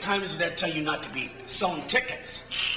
times did I tell you not to be selling tickets?